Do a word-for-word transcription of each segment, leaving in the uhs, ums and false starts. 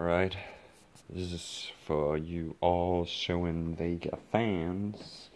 Alright, this is for you all Showing Vega fans.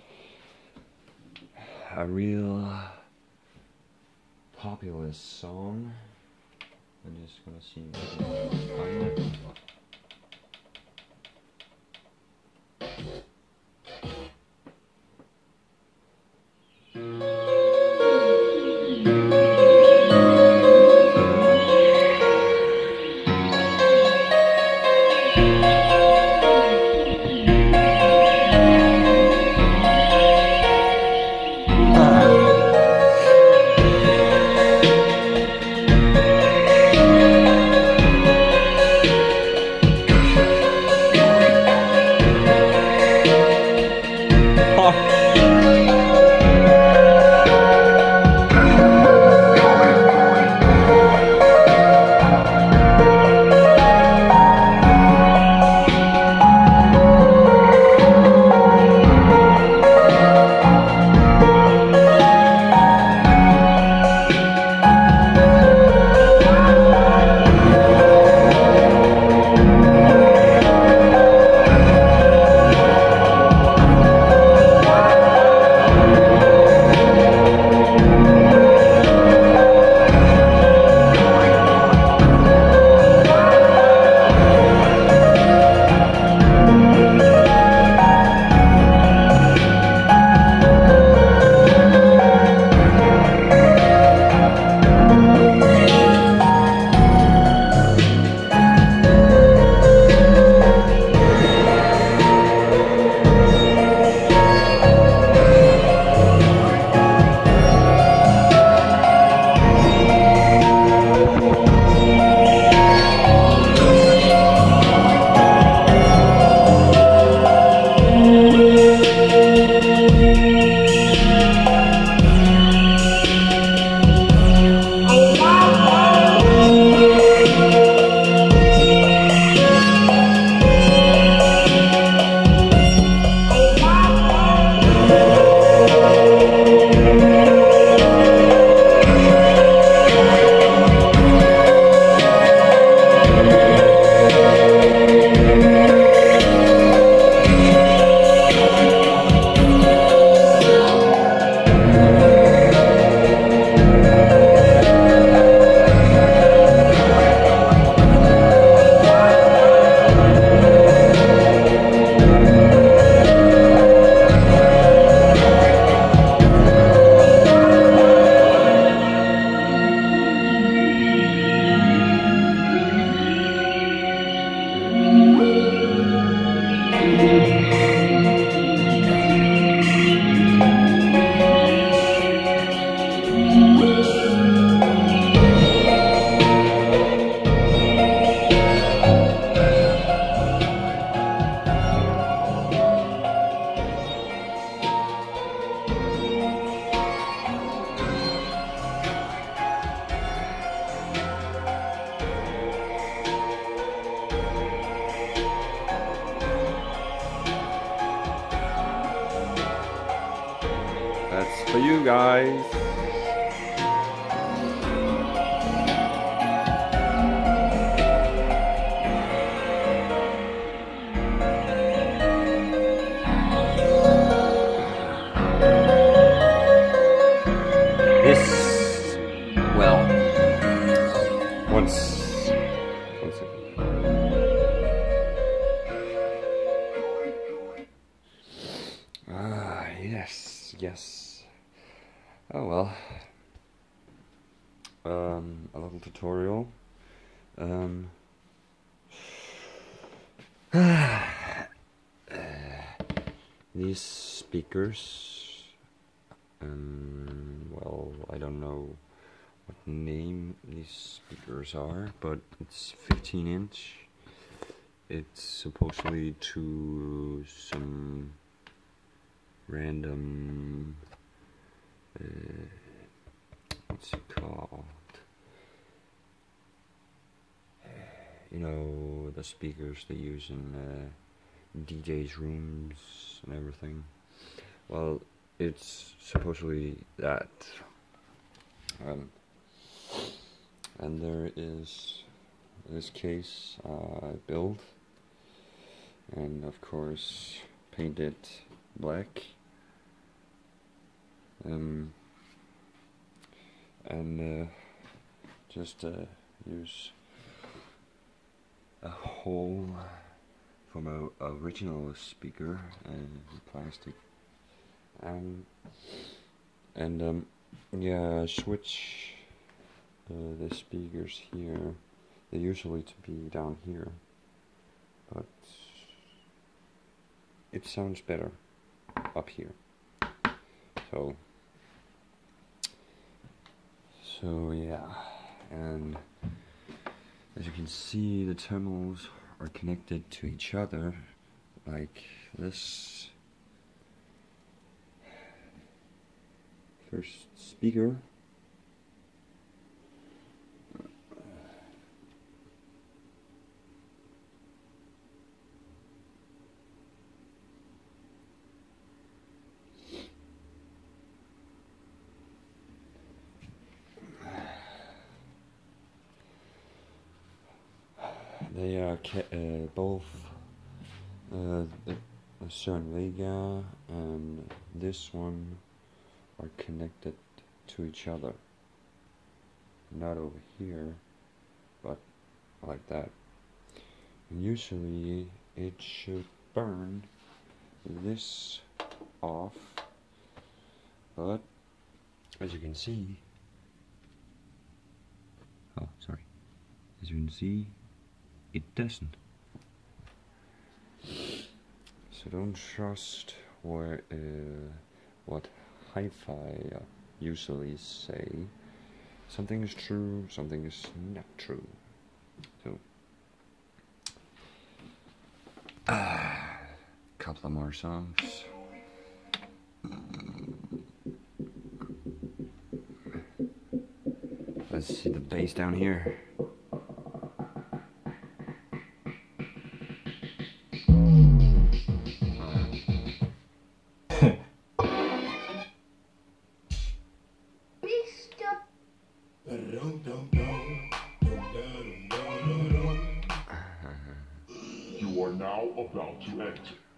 A real popular song. I'm just gonna see if I can find it. That's for you guys. This, well, once, one second. Ah, yes, yes. Oh well. Um, a little tutorial. Um, uh, these speakers, um, well, I don't know what name these speakers are, but it's fifteen inch. It's supposedly to some random, uh, what's it called? You know, the speakers they use in uh, D Js' rooms and everything. Well, it's supposedly that. Um, and there is this case uh, I built, and of course painted black. Um, and uh, just uh, use a hole from a original speaker and plastic, um, and um, yeah, switch uh, the speakers here. They usually to be down here, but it sounds better up here. So, so yeah, and as you can see, the terminals are connected to each other like this. First speaker. They are uh, both uh, the Cern Vega and this one are connected to each other. Not over here, but like that. And usually it should burn this off, but as you can see, oh sorry, as you can see, it doesn't. So don't trust where, uh, what hi-fi uh, usually say. Something is true, something is not true. So, a uh, couple of more songs. Let's see the bass down here. You are now about to enter.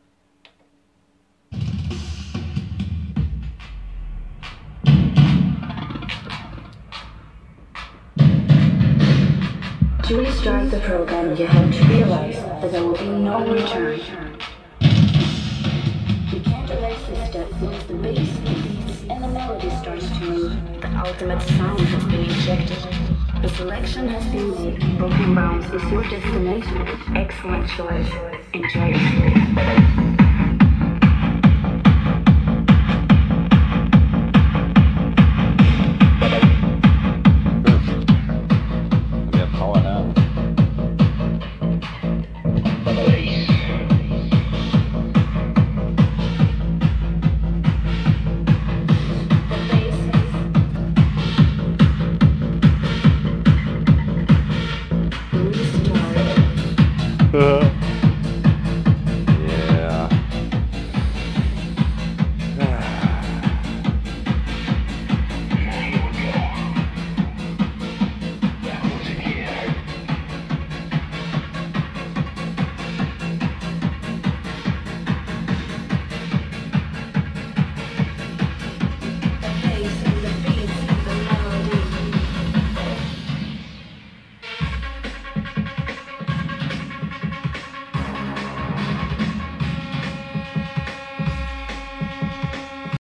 To restart the program, you have to realize that there will be no return. You can't erase the step once the bass, the beats, and the melody starts to move. The ultimate sound has been injected. The selection has been made. Broken Bounce is your destination. Excellent choice. Enjoy your sleep.